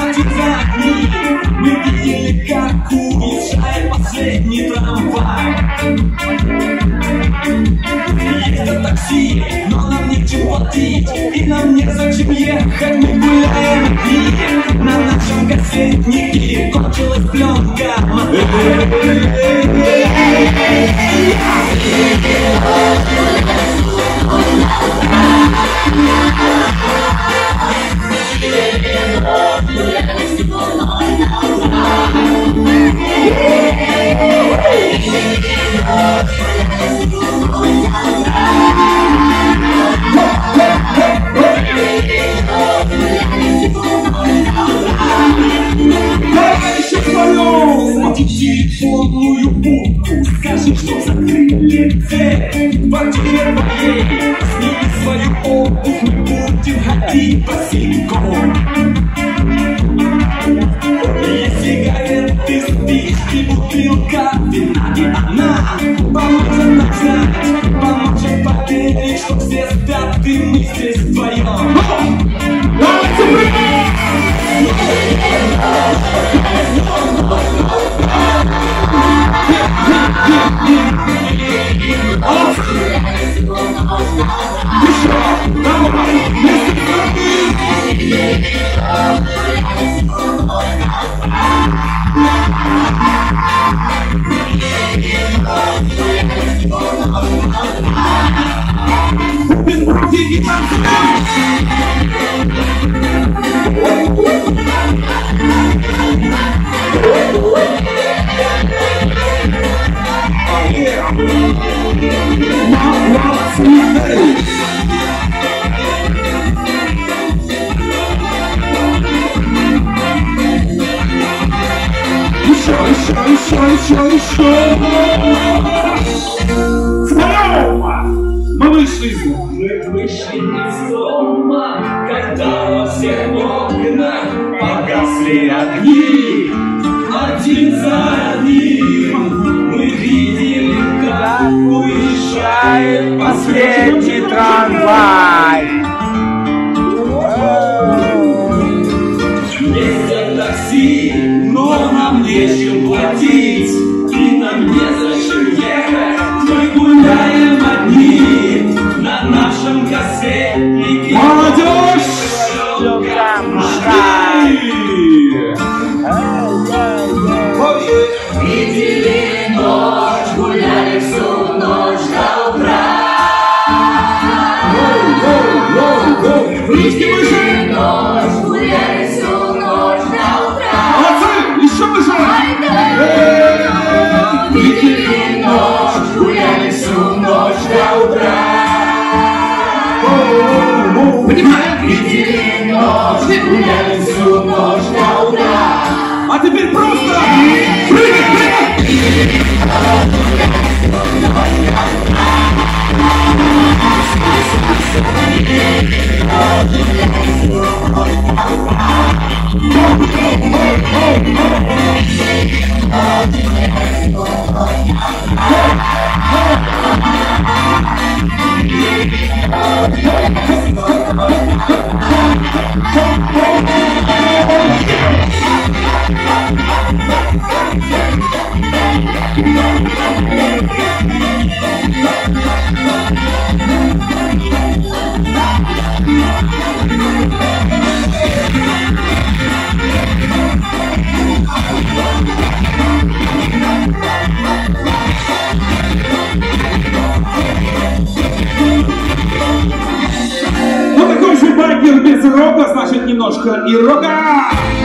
платит за огни. Мы видели, как уезжает последний трамвай. Есть такси, но нам нечем платить, и нам незачем ехать, мы гуляем одни. На нашем кассетнике кончилась пленка. Телефонную будку, скажи, что закрыли дверь. В квартире твоей сними свою обувь, мы будем ходить босиком. Есть сигарет, ты спишь, и бутылка вина, и она поможет нам знать, поможет поверить, что все спят, и мы здесь вдвоем. Мы вышли из дома. Когда во всех окнах погасли огни. Один за одним мы видели, как уезжает последний трамвай. Есть такси, но нам нечем платить, и нам незачем ехать, мы гуляем одни. На нашем кассетнике молодежь! Видели ночь, гуляли всю ночь до утра. Видели ночь, гуляли всю ночь до утра. Молодцы! Еще выше! Видели ночь, гуляли всю ночь до утра. Видели ночь, гуляли всю ночь до утра. А теперь просто прыгай, прыгай! Ну такой же байкер без рога, значит немножко и рога.